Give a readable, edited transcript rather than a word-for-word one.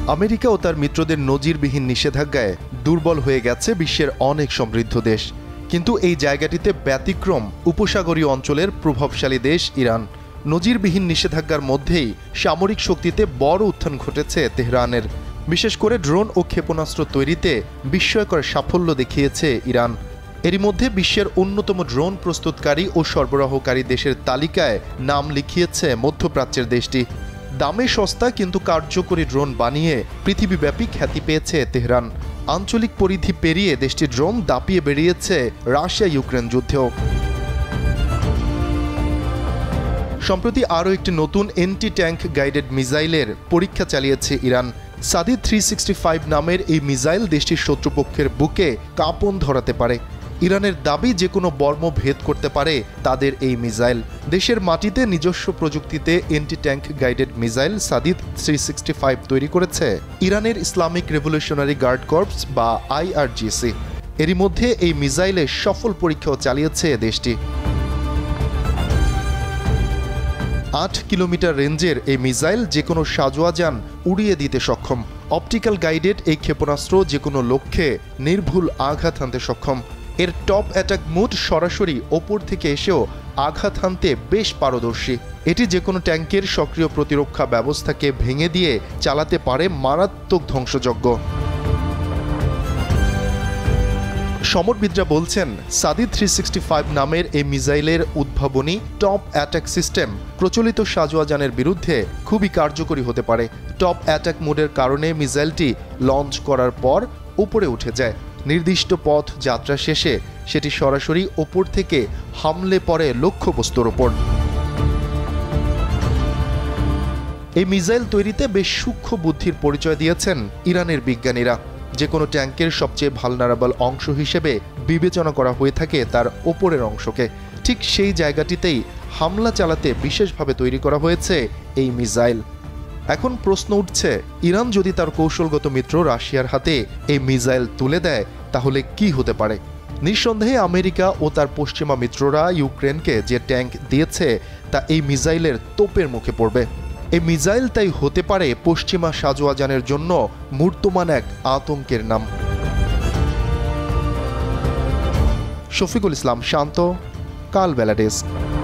America ও তার মিত্রদের নজিরবিহীন নিষেধাজ্ঞায় দুর্বল হয়ে গেছে বিশ্বের অনেক সমৃদ্ধ দেশ। কিন্তু এই জায়গাটিতে ব্যতিক্রম উপসাগরীয় অঞ্চলের প্রভাবশালী দেশ ইরান। নজিরবিহীন নিষেধাজ্ঞার মধ্যেই সামরিক শক্তিতে বড় উত্থান ঘটেছে তেহরানের। বিশেষ করে ড্রোন ও ক্ষেপণাস্ত্র তৈরিতে বিস্ময়কর সাফল্য দেখিয়েছে ইরান। এরই মধ্যে বিশ্বের অন্যতম ড্রোন প্রস্তুতকারী ও সরবরাহকারী দেশের তালিকায় নাম লিখিয়েছে মধ্যপ্রাচ্যের দেশটি। দামে সস্তা কিন্তু কার্যকরী ড্রোন বানিয়ে পৃথিবীব্যাপী খ্যাতি পেয়েছে তেহরান। আঞ্চলিক পরিধি পেরিয়ে দেশটির ড্রোন দাপিয়ে বেরিয়েছে রাশিয়া ইউক্রেন যুদ্ধেও। সম্প্রতি আরও একটি নতুন এন্টি ট্যাঙ্ক গাইডেড মিসাইলের পরীক্ষা চালিয়েছে ইরান। সাদি-365 নামের এই মিসাইল দেশটির শত্রুপক্ষের বুকে কাঁপন ধরাতে পারে। ইরানের দাবি যে কোনো বর্ম ভেদ করতে পারে তাদের এই মিসাইল। দেশের মাটিতে নিজস্ব প্রযুক্তিতে এন্টি ট্যাঙ্ক গাইডেড মিসাইল সাদি-365 তৈরি করেছে ইরানের ইসলামিক রেভলিউশনারি গার্ড কর্পস বা আইআরজিসি। এরই মধ্যে এই মিসাইলের সফল পরীক্ষাও চালিয়েছে দেশটি। 8 কিলোমিটার রেঞ্জের এই মিসাইল যে কোনো সাজোয়া যান উড়িয়ে দিতে সক্ষম। অপটিক্যাল গাইডেড এই ক্ষেপণাস্ত্র যে কোনো লক্ষ্যে নির্ভুল আঘাত হানতে সক্ষম। এর টপ অ্যাটাক মোড সরাসরি ওপর থেকে এসেও আঘাত হানতে বেশ পারদর্শী। এটি যে কোনো ট্যাঙ্কের সক্রিয় প্রতিরক্ষা ব্যবস্থাকে ভেঙে দিয়ে চালাতে পারে মারাত্মক ধ্বংসযজ্ঞ। সমরবিদরা বলছেন সাদি-365 নামের এই মিসাইলের উদ্ভাবনী টপ অ্যাটাক সিস্টেম প্রচলিত সাজোয়া যানের বিরুদ্ধে খুবই কার্যকরী হতে পারে। টপ অ্যাটাক মোডের কারণে মিসাইলটি লঞ্চ করার পর উপরে উঠে যায়। নির্দিষ্ট পথ যাত্রা শেষে সেটি সরাসরি ওপর থেকে হামলে পড়ে লক্ষ্যবস্তুর ওপর। এই মিসাইল তৈরিতে বেশ সূক্ষ্ম বুদ্ধির পরিচয় দিয়েছেন ইরানের বিজ্ঞানীরা। যে কোনো ট্যাঙ্কের সবচেয়ে ভালনারেবল অংশ হিসেবে বিবেচনা করা হয়ে থাকে তার ওপরের অংশকে। ঠিক সেই জায়গাটিতেই হামলা চালাতে বিশেষভাবে তৈরি করা হয়েছে এই মিসাইল। এখন প্রশ্ন উঠছে, ইরান যদি তার কৌশলগত মিত্র রাশিয়ার হাতে এই মিসাইল তুলে দেয় তাহলে কি হতে পারে? নিঃসন্দেহে আমেরিকা ও তার পশ্চিমা মিত্ররা ইউক্রেনকে যে ট্যাঙ্ক দিয়েছে তা এই মিসাইলের তোপের মুখে পড়বে। এই মিসাইল তাই হতে পারে পশ্চিমা সাজোয়া যানের জন্য মূর্তমান এক আতঙ্কের নাম। শফিকুল ইসলাম শান্ত, কালবেলা ডেস্ক।